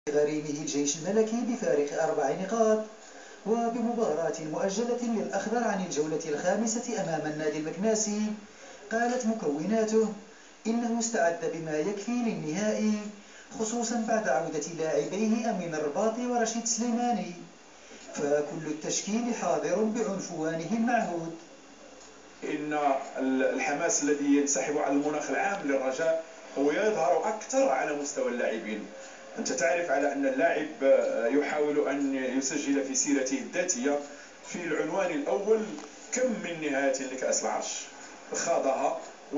غريمه الجيش الملكي بفارق 4 نقاط، وبمباراة مؤجلة للأخضر عن الجولة الخامسة أمام النادي المكناسي. قالت مكوناته إنه استعد بما يكفي للنهائي، خصوصا بعد عودة لاعبيه أمين الرباطي ورشيد سليماني، فكل التشكيل حاضر بعنفوانه المعهود. إن الحماس الذي ينسحب على المناخ العام للرجاء هو يظهر أكثر على مستوى اللاعبين. أنت تعرف على أن اللاعب يحاول أن يسجل في سيرته الذاتية في العنوان الأول كم من نهاية لكأس العرش خاضها،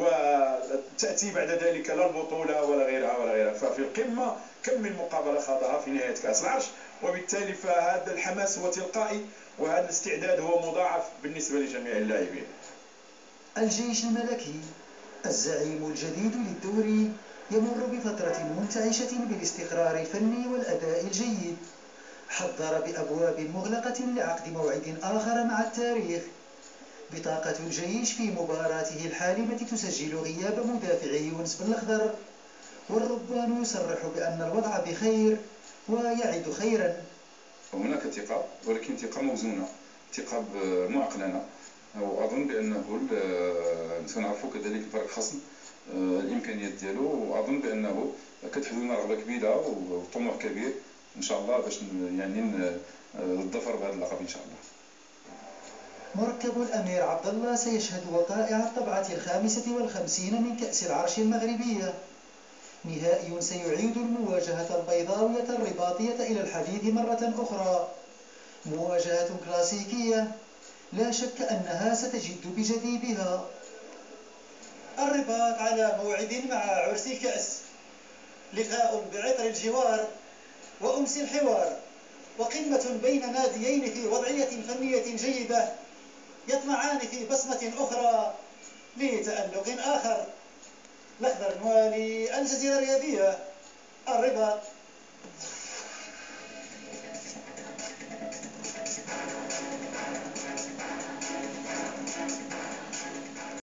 وتأتي بعد ذلك لا البطولة ولا غيرها ففي القمة كم من مقابلة خاضها في نهاية كأس العرش، وبالتالي فهذا الحماس هو تلقائي، وهذا الاستعداد هو مضاعف بالنسبة لجميع اللاعبين. الجيش الملكي الزعيم الجديد للدوري يمر بفترة منتعشة بالاستقرار الفني والأداء الجيد، حضر بأبواب مغلقة لعقد موعد آخر مع التاريخ. بطاقة الجيش في مباراته الحالمة تسجل غياب مدافعه يونس بن الأخضر، والربان يصرح بأن الوضع بخير ويعد خيرا. هناك ثقة، ولكن ثقة موزونة، ثقة معقلنة، وأظن بأنه سنعرف كذلك الفريق الخصم الإمكانيات ديالو، وأظن بأنه كتحدثنا رغبة كبيرة وطموح كبير إن شاء الله باش يعني الظفر بهذا اللقب إن شاء الله. مركب الأمير عبد الله سيشهد وقائع الطبعة 55 من كأس العرش المغربية. نهائي سيعيد المواجهة البيضاوية الرباطية إلى الحديث مرة أخرى، مواجهة كلاسيكية لا شك أنها ستجد بجديدها. الرباط على موعد مع عرس الكأس، لقاء بعطر الجوار وأمس الحوار، وقمة بين ناديين في وضعية فنية جيدة يطمعان في بصمة أخرى لتألق آخر. الأخضر نوالي، الجزيرة الرياضية، الرباط.